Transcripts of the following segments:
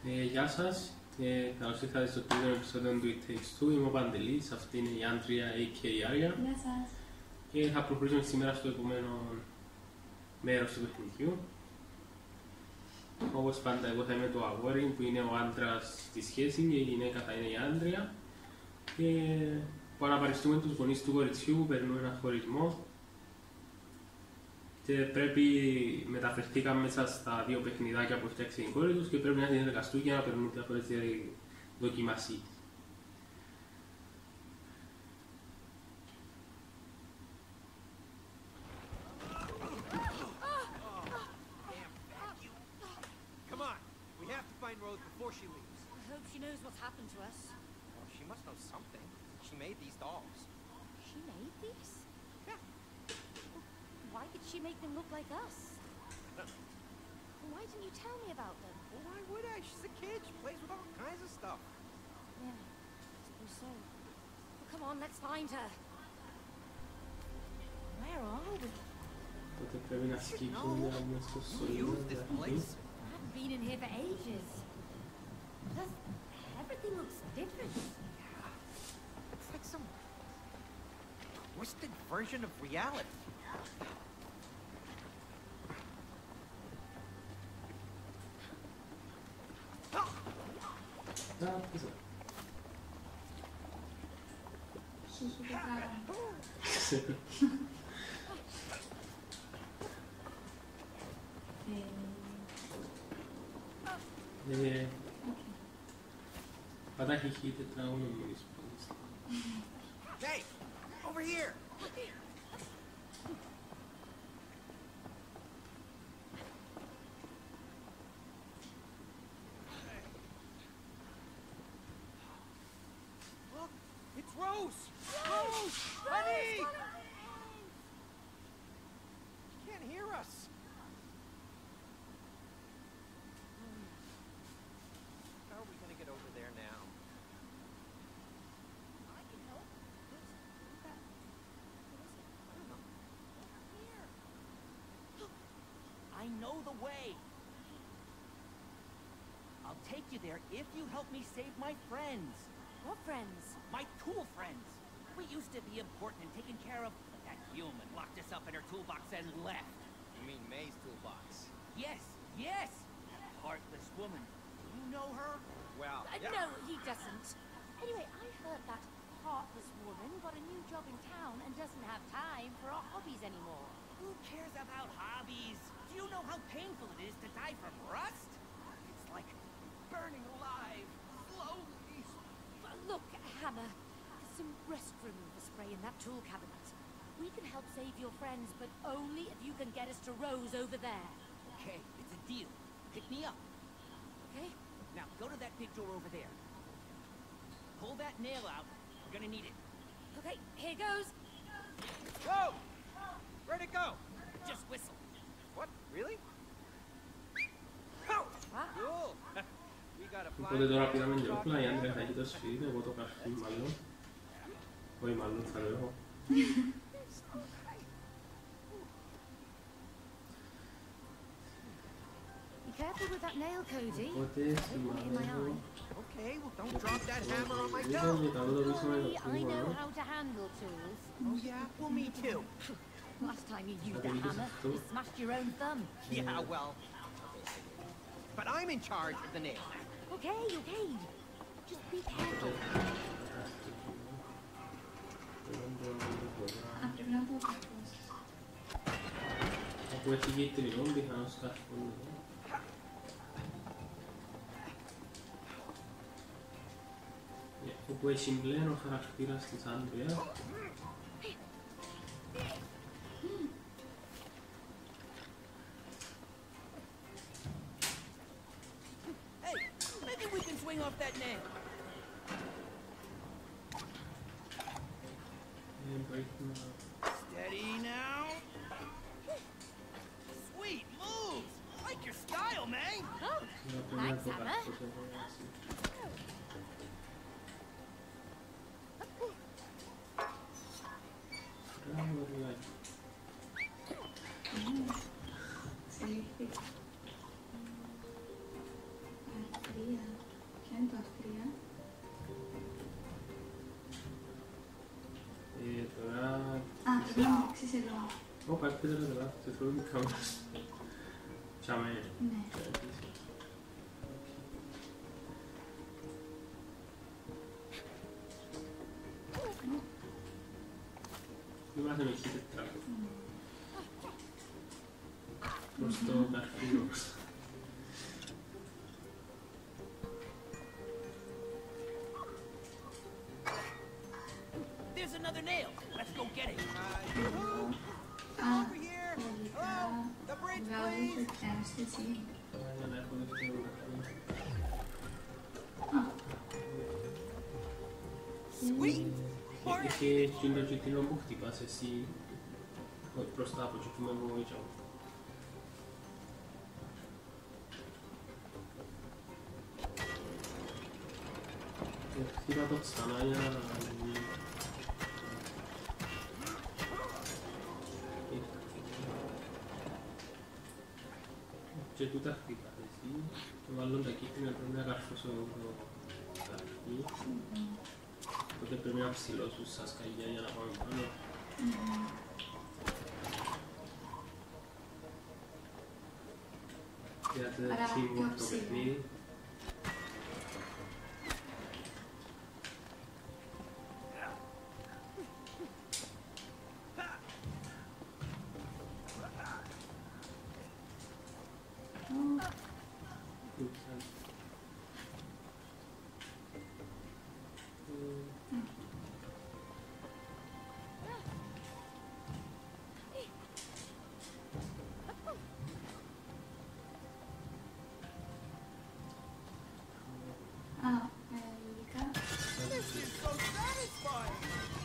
Γεια σας, καλώς ήρθατε στο τρίτο επεισόδιο του It Takes Two. Είμαι ο Παντελής, αυτή είναι η Άντρια a.k.a. Άρια. Γεια σας. Και θα προχωρήσουμε σήμερα στο επόμενο μέρος του παιχνιδιού. Όπως πάντα, εγώ θα είμαι το αγόρι που είναι ο άντρας στη σχέση και η γυναίκα θα είναι η Άντρια. Και παραπαριστούμε τους γονείς του κοριτσιού που περνούν ένα χωρισμό. Και πρέπει μεταφερθήκαν μέσα στα δύο παιχνιδάκια που φτιάξει η κόρη τους και πρέπει να συνεργαστούν για να περνούν διάφορες δοκιμασίες. She leaves. I hope she knows what's happened to us. Well, she must know something. She made these dolls. She made these? Yeah. Why did she make them look like us? Why didn't you tell me about them? Well, why would I? She's a kid. She plays with all kinds of stuff. Yeah, I suppose so. Well, come on, let's find her. Where are we? Τότε πρέπει να σκύψουν μια στο Who used this place? I haven't been in here for ages. Everything looks different. Yeah. It's like some twisted version of reality. Hey, over here. Look, it's Rose. Rose, honey. She can't hear us. How are we gonna get over there now? I can help. I know the way. I'll take you there if you help me save my friends. What friends? My tool friends. We used to be important and taken care of, but that human locked us up in her toolbox and left. You mean May's toolbox? Yes, yes! That heartless woman. Do you know her? Well, No, he doesn't. Anyway, I heard that heartless woman got a new job in town and doesn't have time for our hobbies anymore. Who cares about hobbies? Do you know how painful it is to die from rust? It's like burning alive, slowly. Look, Hannah, there's some rust remover spray in that tool cabinet. We can help save your friends, but only if you can get us to Rose over there. Okay, it's a deal. Pick me up. Okay? Now, go to that big door over there. Pull that nail out. We're gonna need it. Okay, here goes. Whoa! Where'd it go? Just whistle. What? Really? Oh! Wow. Cool. We got a Οπότε τώρα πήραμε και όπλα, η Άντρια θα έχει το σφυρί, εγώ το καρφί μάλλον. Όχι μάλλον θα το έχω. Be careful with that nail, Cody. Οπότε I don't want it in my eye. Okay, well, don't drop that hammer on my λίγο toe. και καλό το πίσω με το I know τούμπο. how to handle tools. Oh, yeah? Well, me too. Last time you used a hammer, you smashed your own thumb. Yeah, well. But I'm in charge of the nail. Okay, okay. Just be careful. Πρέπει να το κάνω. Αφού έχει και τριών, πιθανώς καρφούν εδώ. Όπου έχει μπλέν ο χαρακτήρας της Άντρια. Hey, maybe we can swing off that nail. Steady now. Sweet moves. Like your style, man. Oh, thanks, Hannah. Sí. María. αξισελό. Ωπα, έπαιζε να τελάθω, το θέλω να κάνω. Τσάμε. Ναι. Είμαστε με χίλια τετράκο. Προς το καρφίο. There's another nail. Let's go get it. Α, Over here. λογικά Oh, the bridge, βγάζουν please. το τέμψη έτσι. Για να έχω δεύτερο καρφίο. Α, Sweet. Είχε εκείνο και εκείνο που χτυπάς εσύ μπροστά από εκεί που με βοήθησα. Χτύπα το ξανά για να... Και τούτα χτύπας εσύ και μάλλον τα κίτρινα πρέπει να καρφώσω το καρφί. Οπότε πρέπει να ψηλώσουν στα σκαλιά για να πάμε πάνω. Χρειάζεται Άρα, teamwork πιο το ψηλό. παιχνίδι. α, λογικά. This is so satisfying.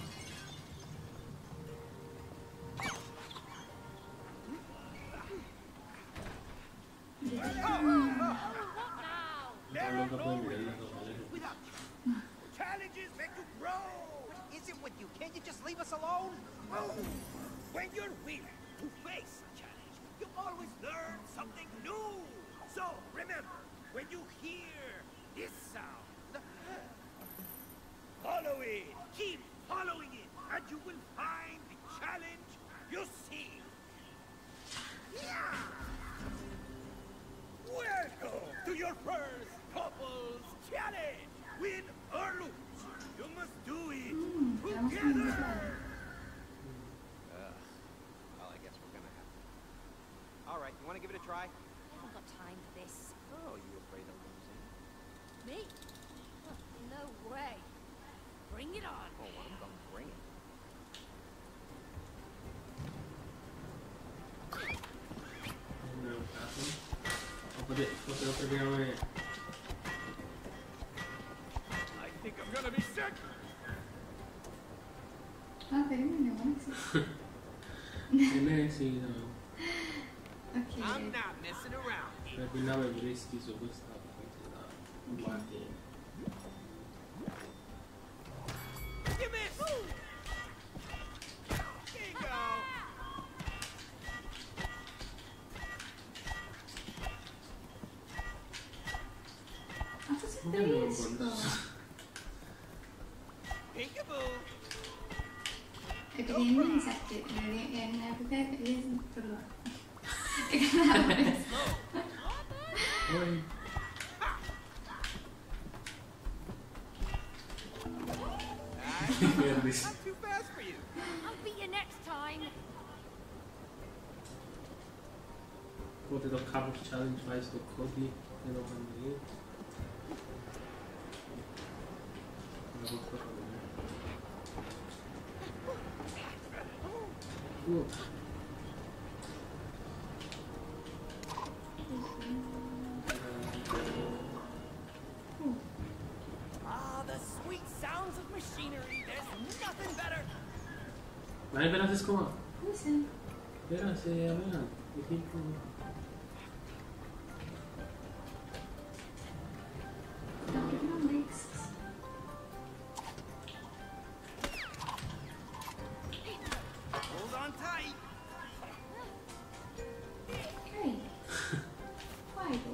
There Άλλο are κάπου no έμεινε να το καλέσω. without challenges make you grow. What is it with you? Can't you just leave us alone? Oh, when you're willing to face a challenge, you always learn something new. So remember, when you hear this sound, follow it. Keep following it, and you will find the challenge you seek. Yeah! Welcome to your first couples challenge. Win or lose, you must do it together. Well, I guess we're gonna have to. All right, you want to give it a try? I haven't got time for this. Oh, you afraid of losing? Me? Oh, no way. Bring it on. Oh, well, I'm gonna bring it. Δεν έχω κάτι. Οπότε πρέπει να με... I think I'm gonna be sick. Α, περίμενε, εγώ να ξέρω. Ναι, εσύ Οκ. I'm not messing around here. πρέπει να με βρίσκεις όπως θα τα κομμάτια. You missed. There you go. Αυτός είναι Δεν είναι φρέσκο. κοντός. Peekaboo. Επειδή είναι μισάκι, δηλαδή είναι επειδή το λόγο. Καταλάβες. Όχι. Κέρδισε. Not too fast for you. I'll beat you next time. Οπότε το Couples Challenge πάει στο Cody εδώ πάνω. Να δω αυτό. Ου. Ah, the sweet sounds of machinery. There's nothing better. Να μην πέρασες κόμμα. Πού είσαι? Πέρασε αμένα. Εκεί που... Θα πρέπει να μου ρίξεις. Hold on tight. Hey. Πάει εδώ.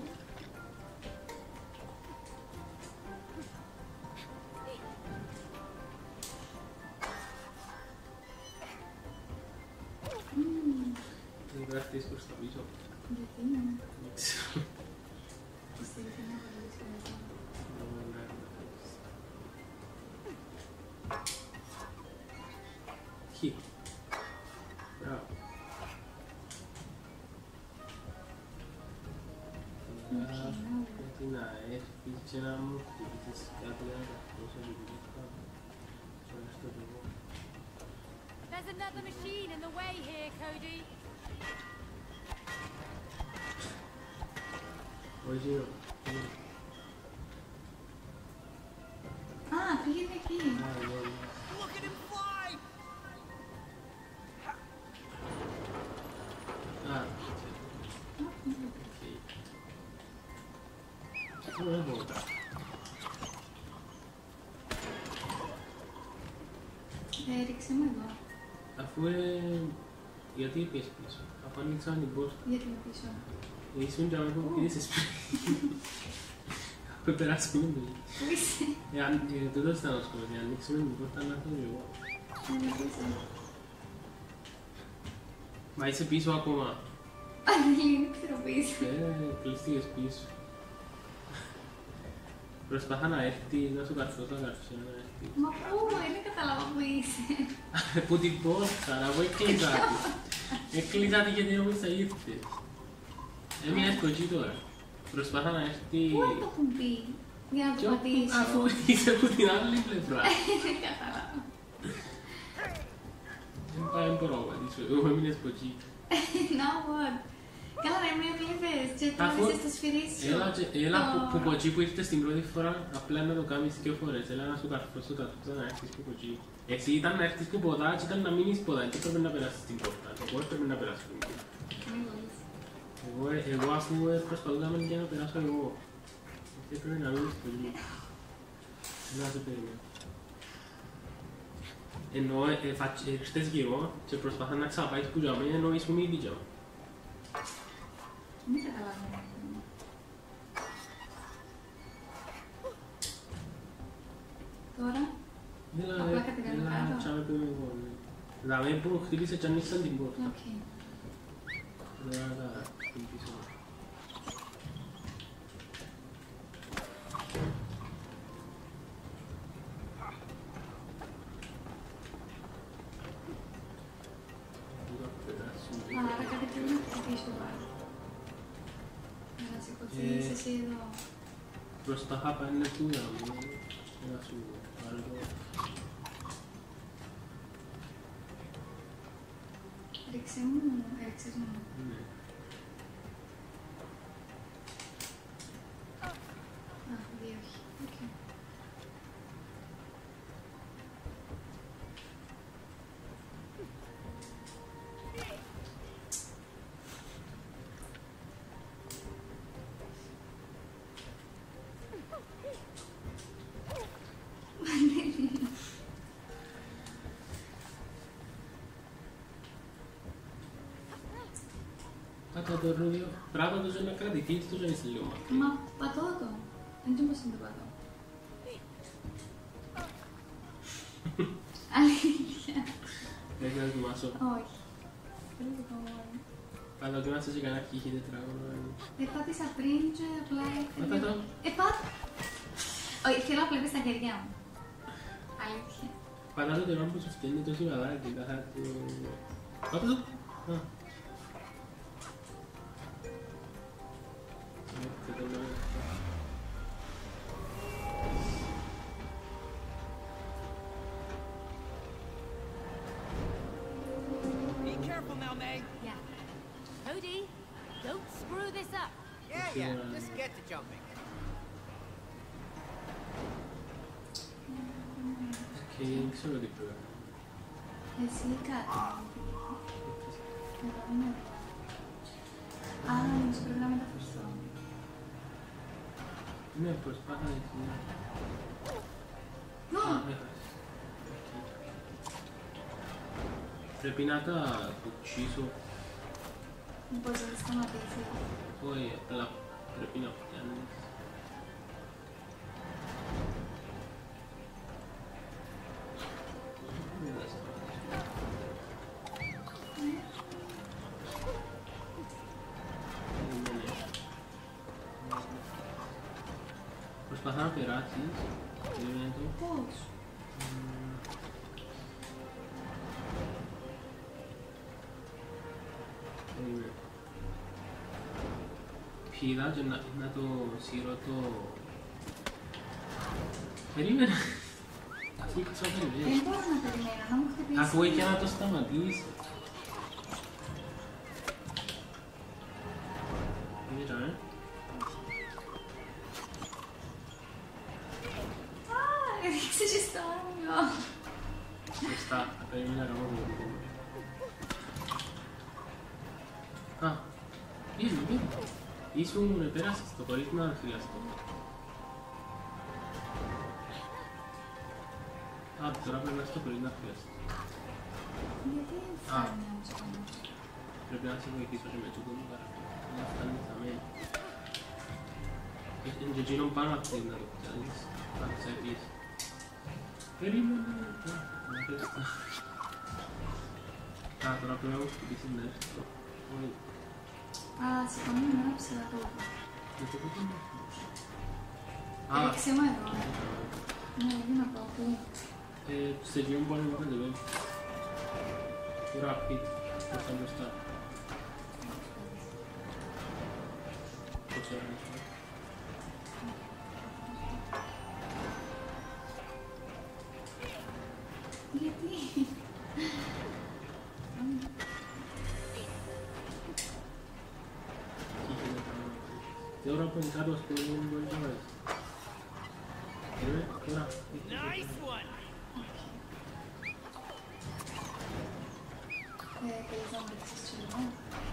Τι είναι. Δεν ξέρω. Πιστεύω ότι είναι πολύ δύσκολο. Χ. Μπράβο. Γιατί να έρθεις και να μου χτυπήσεις κάτι να καθώς ελληνικά. Ευχαριστώ και εγώ. There's another machine in the way here, Cody. Όχι, Α, πήγαινε εκεί. Look at him fly! Α, οκ. Δεν έχω. Έριξε με εδώ. Αφού γιατί πήγες πίσω, αφού άνοιξαν την πόρτα. Γιατί με πίσω. Ήσουν και αμέσως που είσαι σπίτι. Αφού περάσουμε λίγο. Πού είσαι. Τούτος ήταν ο σκοπός, για να ανοίξουμε την πόρτα να έρθω και εγώ. Δεν με πίσω. Μα είσαι πίσω ακόμα. Α, δεν ξέρω πίσω. Κλειστήκες πίσω. Προσπάθα να έρθει, να σου καρφώσω να καρφώσει να έρθει. Μα πού, δεν κατάλαβα που είσαι. Που την πόρτα, να πω έκλεισα τη. Έκλεισα τη γιατί νόμιζα ήρθες. Έμεινα στο εκεί τώρα. Προσπάθα να έρθει... Πού είναι το κουμπί για να το πατήσω. Αφού είσαι από την άλλη πλευρά. Δεν κατάλαβα. Δεν μπορώ να πατήσω, εγώ έμεινες από εκεί. No, what. Καλά ρε, με έβλεπες και το Αφού- έβρισες στο σφυρί σου. Έλα που από εκεί που ήρθες την πρώτη φορά, απλά να το κάνεις δύο φορές. Έλα να σου καρφώσω τα τούτα να έρθεις που από εκεί. Εσύ ήταν να έρθεις που ποτά και ήταν να μείνεις ποτά και πρέπει να περάσεις την πόρτα. Εγώ έπρεπε να περάσω την πόρτα. Μη μπορείς. Εγώ αφού προσπαθούσαμε για να περάσω εγώ. Εσύ έπρεπε να μείνεις που εκεί. Να σε περιμένω. Ενώ ήρθες γύρω και προσπαθά να ξαπάεις που για μένα ενώ ήσουν ήδη για μένα. Μη καταλαβαίνω. Τώρα, απλά κατεβαίνω κάτω. Τσάμε που είμαι εγώ. Δηλαδή που χτύπησε και ανοίξαν την πόρτα. Οκ. Τώρα θα χτυπήσω. Άρα κάτι πρέπει να χτυπήσω πάλι. Να σηκωθείς εσύ εδώ. Προς τα χάπα είναι τούτα μου. Να σου πάρω το... Ρίξε μου, έριξες μου. Ναι. Α, δύο όχι. Οκ. Πάτα το ρούδιο. Πράγμα το να κρατηθείς το ζώνεις λίγο μακρύ. Μα πατώ το. Δεν ξέρω πώς είναι το πατώ. Αλήθεια. Δεν να θυμάσω. Όχι. Θέλω το πω μόνο. Πάτα το να σε κανένα αρχή τετράγωνο. Πάτησα πριν και απλά Πάτα το. Όχι, θέλω να βλέπεις τα χέρια μου. Αλήθεια. Πάτα το τερό που σου φταίνει το σιγαδάκι. Πάτα το. Α. Be careful now, Meg. Yeah. Cody, don't screw this up. Yeah, just get to jumping. Και δεν ξέρω τι πρέπει. Εσύ κάτι. Εδώ είναι. Α, νομίζω πρέπει να μεταφερθώ. Ναι, προσπάθα έτσι. Α, έχασες. Πρέπει να τα κουτσίσω. Μήπως δεν σταματήσει. Όχι, απλά πρέπει να φτιάνεις. Δεν θα σταματήσω. Προσπαθά να περάσεις. Περίμενε το. Πώς? Περίμενε. Πήδα και να το σύρω το... Περίμενε. Αφού είχα σαν Δεν περιμένει. μπορώ να περιμένω, να μου χτυπήσει. Αφού είχε να το σταματήσει. Μοίρα, Α, ρίξε και στο όνειρο. Σωστά, θα περίμενα να κάνω το δικό. Α, πήγαινε. Ήσουν πέρασες το χωρίς να χρειαστώ. Α, τώρα πρέπει να στο χωρίς να χρειαστώ. Γιατί δεν φτάνει να μου σκάνε. Πρέπει να σε βοηθήσω και με τούτο μου παραπάνω. Να φτάνει θα μένει. Είναι και εκείνον πάνω από την να το πιάνεις. Να το τσέπεις. Περίμενε. Να πες τα. Α, τώρα πρέπει να μου χτυπήσεις να έρθει. Όχι. Α, σηκώνει με ένα ψηλατόπο. Δεν το πω είναι. Α, Ρίξε μου εδώ. Ναι, δεν να πάω πού. σε εκείνον μπορεί να κατεβαίνει. Τώρα πείτε, πώς θα μπροστά. Πώς θα μπροστά. Γιατί? Τώρα που είναι κάτω στο δεν μπορεί να βάζει. Τώρα. Nice one! Θέλεις να μου ρίξεις τσιλό.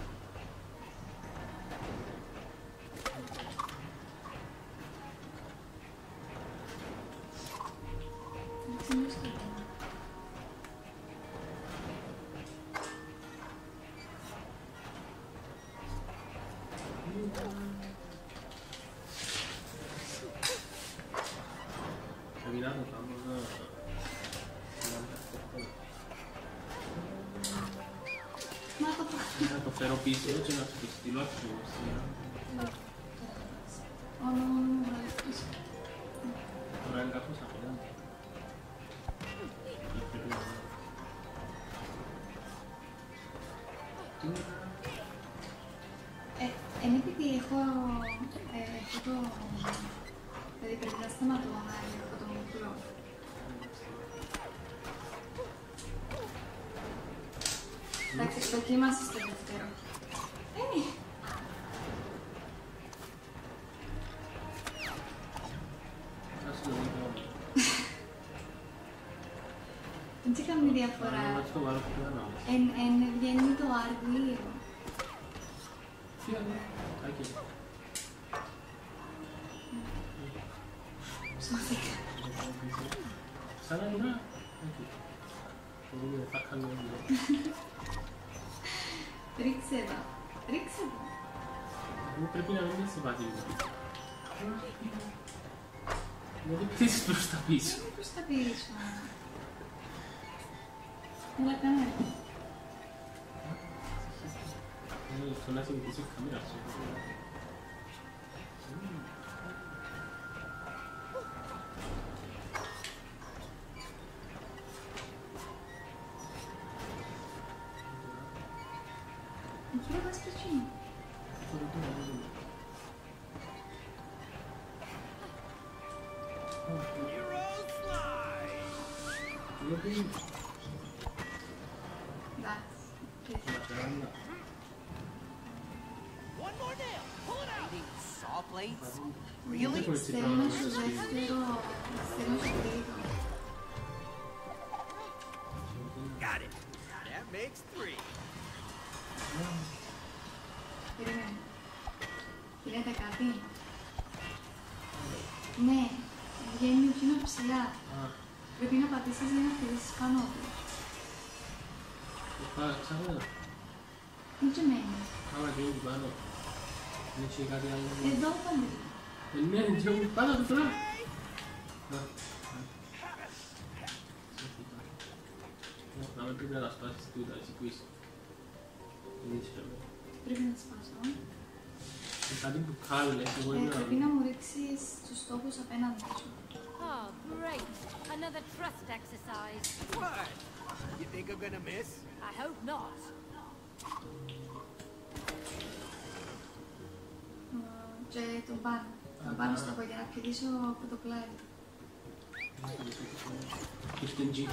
Ρίξε μου στο δέντρο. Πρέπει να το κάνω να... Μα το πάω. Να το φέρω πίσω και να το στείλω ακριβώς. Μόνο βάλεις πίσω. Τώρα είναι κάπως απέναντι. Πρέπει να... Είναι επειδή έχω το... Δηλαδή πρέπει να σταματώ να έχω το μικρό. Εντάξει, δοκίμασες το δεύτερο. Θα σου το δείχνω. Δεν τι κάνει διαφορά. Να το βάλω πιο ανάμεσα. Βγαίνει το R2. Φύγανε. Άκη. Σωθήκα. Σαν να είναι. Άκη. Μπορούμε, θα κάνουμε λίγο. Ρίξε εδώ. Ρίξε εδώ. Μου πρέπει να μην σε βάζει λίγο. Γιατί πτήσεις προς τα πίσω. Δεν προς τα πίσω. Έλα, κάνε. Στο να συνηθίσει η καμέρα σου. Εκεί δεν πας πετσίνο. Hero slide! Γιατί Εντάξει. One more nail! Pull it out! Saw blades? Really? Στέλνω στο δεύτερο. Στέλνω στο τρίτο. Got it! That makes 3. Περίμενε. Γίνεται κάτι. Ναι. Βγαίνει εκείνο ψηλά. Πρέπει να πατήσεις για να χτυπήσεις πάνω του. Ξαφνά. Τι και μένει. Άμα γίνει πάνω. Δεν έχει κάτι άλλο. Εδώ πάλι. Ναι, είναι πάνω του τώρα. Να μην πρέπει να τα σπάσεις τούτα, εσύ που είσαι. Δεν είσαι φεύγω. Πρέπει να σπάσω. Κάτι που κάλες, εγώ είμαι Πρέπει να μου ρίξεις τους στόχους απέναντι σου. Oh, great. Another trust exercise. What? You think I'm gonna miss? I hope not. Και τον πάνω. Τον πάνω στόχο για να πηδήσω από το πλάι. και στην G.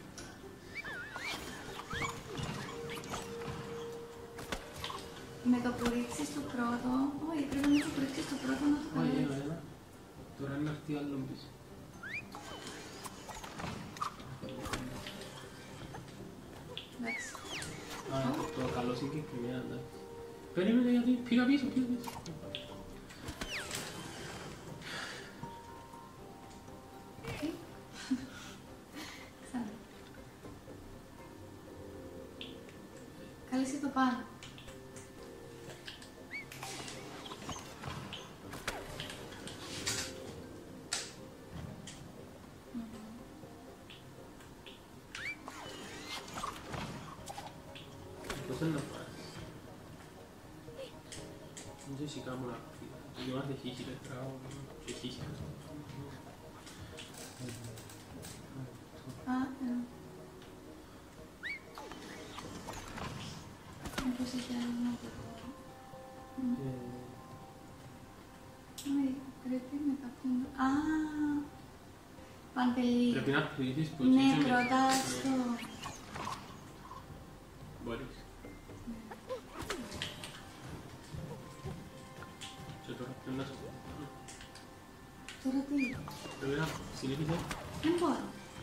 Με το που ρίξεις το πρώτο, όχι, πρέπει να το που ρίξεις το πρώτο να το Όχι, καλέσεις. έλα. Τώρα είναι αυτή άλλο πίσω. Εντάξει. Α, το καλό συγκεκριμένα, εντάξει. Περίμενε γιατί πήγα πίσω, πήγα πίσω. Τι? Ξανά. Κάλεσε το πάνω. Πώς είναι να πάρεις. Δεν ξέρω σιγά μου να φύγω. Γιώνα δεν χύχει τετράω και χύχει. Α, μήπως έχει άλλο να το πω. Όχι, πρέπει με κάποιον... Α, Παντελή. Πρέπει να πληθείς που Ναι, έτσι πρώτα στο... Μπορείς. Και τώρα πρέπει να σου πω. Τώρα τι? Πρέπει να συνεχίσεις. Δεν μπορώ.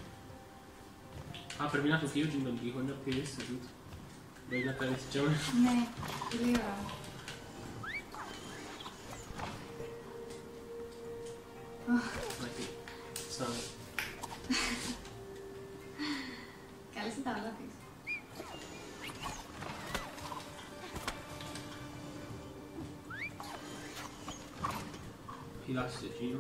Α, πρέπει να σου φύγω και τον τοίχο να πήρες σε τούτο. Μπορείς να κάνεις τζάμα. Ναι, πολύ ωραία. Μάκη. Σαν. Κάλεσε τα όλα πίσω. Φυλάσσεις εκείνο.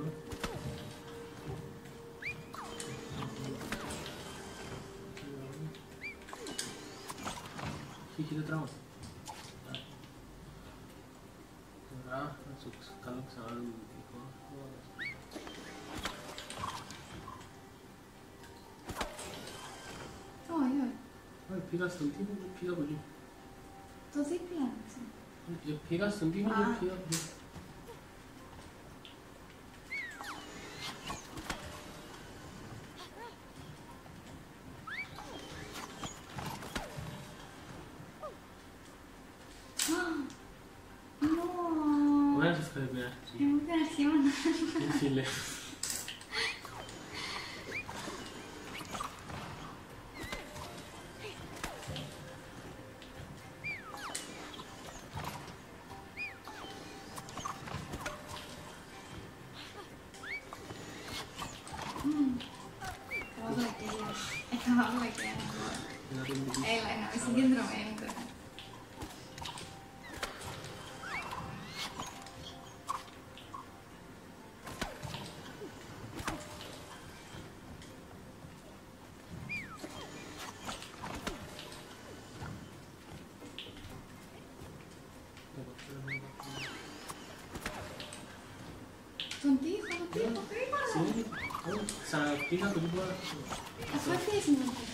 Χύχει τετράω. Τώρα, να σου κάνω ξανά τον τοίχο. Όχι, όχι. Όχι, πήγα στον τοίχο και πήγα από εκεί. Το δίπλα άνοιξε. Πήγα στον τοίχο Α. και πήγα από εκεί. Ωραία, σε ευχαριστώ. Ήμουν την αρχή μου. Φίλε. Έκανα βλακία. Έλα, να είμαι συγκεντρωμένη τώρα. Τον τοίχο, γρήγορα. Ξαναπήγα από την πόρτα. Αφού έρθεις με τον τοίχο.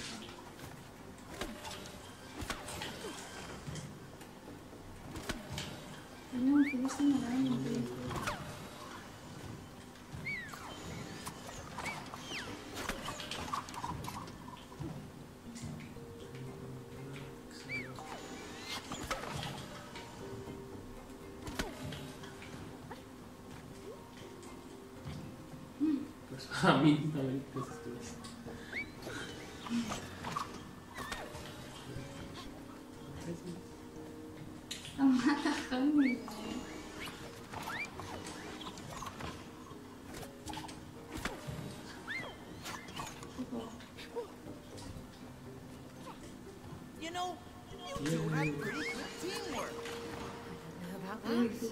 Πρέπει να μου φύγεις την ώρα μου τοίχο. Μην τα μερικές αυτές. Σταμάτα χαμηλά. You know, you two have pretty good teamwork. Know about that?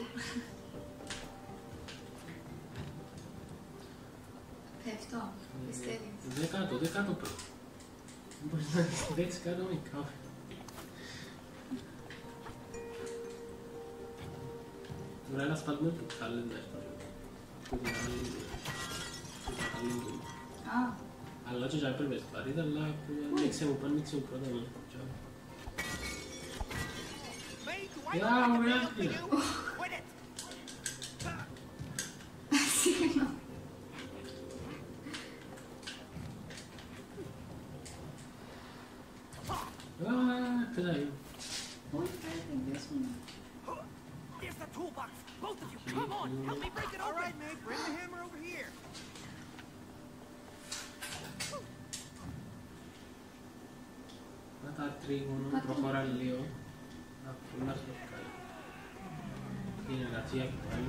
Πέφτω, πιστεύεις. Δεν κάτω πρώτα. Μπορείς να δεις κάτω με καφέ. Τώρα ένα σπάσμα του καλέντα που την άλλη του. Αλλά και έπρεπε σπάρει, αλλά ανοίξε μου πρώτα μου. Ωραία, φίλε. Συγγνώμη. Πετάει. Όχι, πρέπει να τελειώσουμε. There's the toolbox. Both of you, come on, help me break it open. All right, mate, bring the hammer over here. Να τα τρίγωνο, προχωρά λίγο. Αυτό να σου κάνει. Είναι εργασία και πάλι.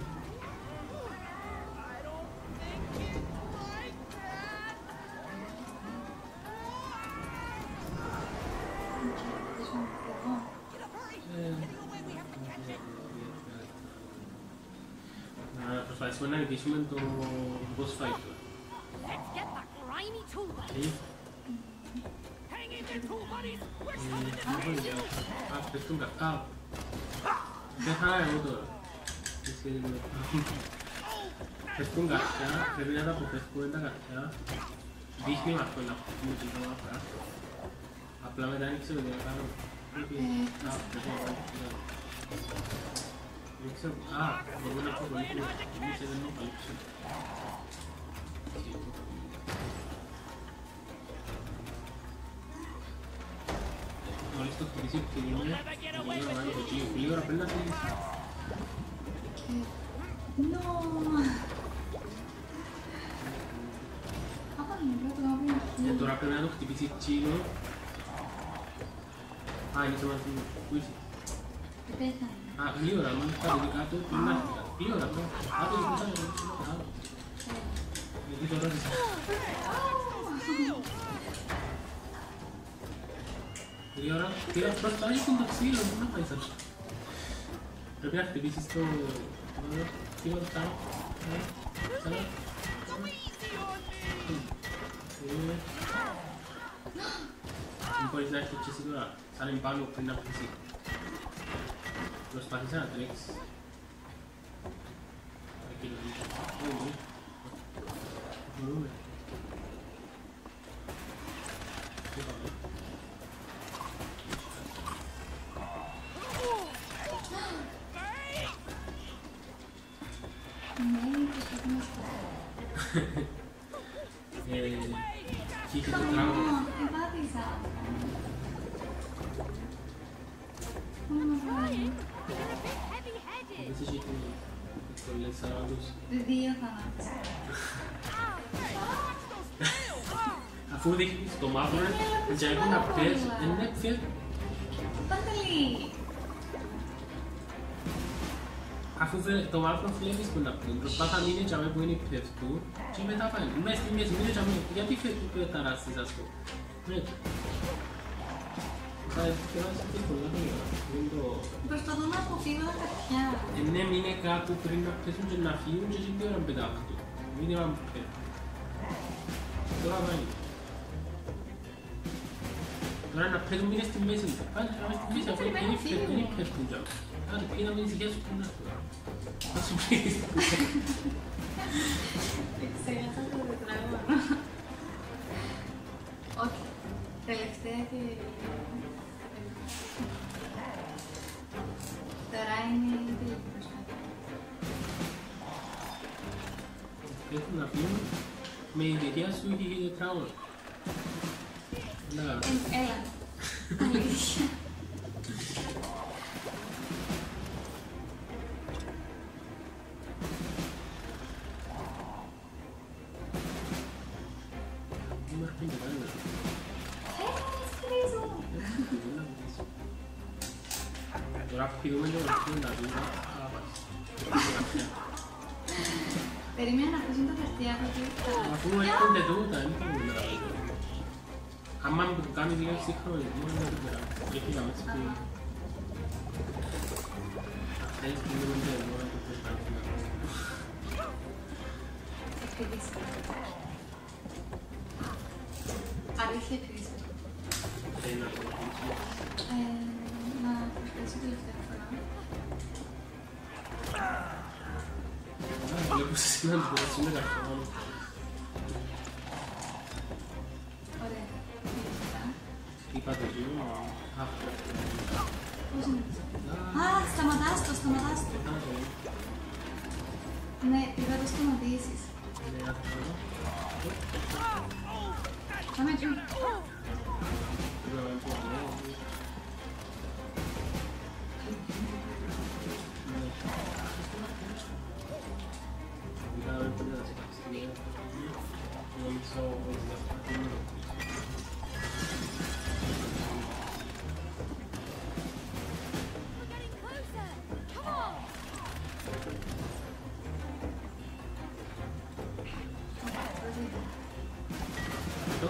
Να προσπαθήσουμε να νικήσουμε το boss fight. Let's get that grimy toolbox. Hang in there, tool buddies. We're summoning the Πέφτουν κακά. Δεν χάρη εγώ τώρα. Πέφτουν κακιά, πρέπει να τα αποφεύγουμε τα κακιά. Δείχνει με αυτό να αποφεύγουμε και το μάθα. Απλά μετά δεν ξέρω τι να κάνω. Πρέπει να αποφεύγουμε. Δεν ξέρω. Μπορούμε να προβολήσουμε. Εμείς δεν έχουμε παλέψει. Μόλις το χτυπήσει που τελειώνει, λίγο να το κύριο. Λίγο ώρα πρέπει να τελειώσει. No. Τώρα πρέπει να το χτυπήσει τσίλο. Είναι το μάθημα. Πού είσαι? Πέθανε. Γλύωρα, μόλις τα δικά του, πριν να έρθει. Γλύωρα, το γλύωρα. Γιατί το ρώτησα. Γλύωρα, τira προσπάθει στον ταξίλο, πού να πάει αυτό. Πρέπει να χτυπήσεις το... Τίποτα πάνω. Ξανά. Μην μπορείς να έρθεις και εσύ τώρα, σαν εμπάνω πριν να χτυπήσει. Προσπάθησα να τρέξεις. Εκεί το δείξω. Όχι. Μπορούμε. Τι πάμε. Κοίτα το πράγμα. Επάθησα. Δεν σε έχει πολλές σαράντους. Δύο θανάτους. Αφού δείχνεις το μαύρο, και έχουν να πες, είναι πια. Παντελή. Αφού το μαύρο βλέπεις που να πούν, προσπάθα μείνει και αμέ που είναι πέφτου και μετά πάει. Μες στη μέση, μείνει και αμέ, γιατί φεύγει που ταράσεις ας πω. Θα έφτιαξε και πολλά γρήγορα. Προσπαθώ να αποφύγω τα χαρτιά. Ναι, μείνε κάπου πριν να πέσουν και να φύγουν και την ώρα πετάχτου. Μείνε πάνω που πέφτουν. Τώρα πάει. Τώρα να πέσουν μείνε στη μέση. Πάνε να μείνε στη μέση, αφού είναι πέφτουν κι άλλο. Άντε, πήγε να μείνεις ησυχία σου πριν να έρθει. Θα σου πεις. Εξέλασα το τετράγωνο. Όχι. Τελευταία και... Τώρα είναι η τελική προσπάθεια. Έχουν να φύγουν με η ιδιαιτία σου και η τετράγωνο. Έλα. Αλήθεια. Τώρα φύγουμε και βρεθούμε να δούμε. Περίμενα να ακούσουν τα χαρτιά γιατί... Αφού έρχονται τούτα, δεν μπορούμε να δούμε. Άμα μου το κάνει λίγο σύγχρονο, δεν μπορούμε να δούμε. Και φύγαμε έτσι που... Θέλεις που δεν μπορούμε να το προσπαθούμε. Εκπαιδεύσαι. Αλήθεια εκπαιδεύσαι. Θέλει να το προσπαθήσουμε. Να προσπαθήσω τελευταία φορά. ακούσες συχνά τους κορίτσιους, είναι καρφωμένο. Ωραία. Είπατε εκείνο, αυτό. Πώς είναι αυτό? Α, σταματάς το, σταματάς το. Ναι, πήγα να το σταματήσεις. Ναι, αυτό. Πάμε εκεί. We're getting closer! Come on! Αυτό.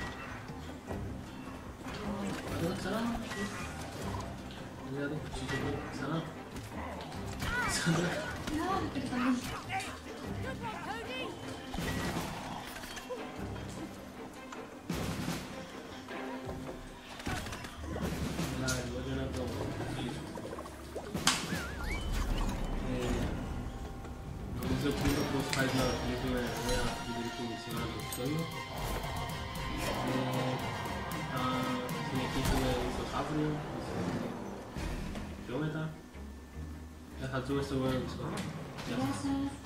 Εδώ ξανά. Δηλαδή, ξανά. Ξανά. Να, περίπου. Good one, Cody! Δηλαδή, εγώ να το κλείσω. Νομίζω πριν το πώς πάει να κλείσουμε μια φιγουρική μισή ώρα το επεισόδιο. Θα συνεχίσουμε ίσως αύριο, πιο μετά. Θα δούμε στο επόμενο επεισόδιο. Γεια σας.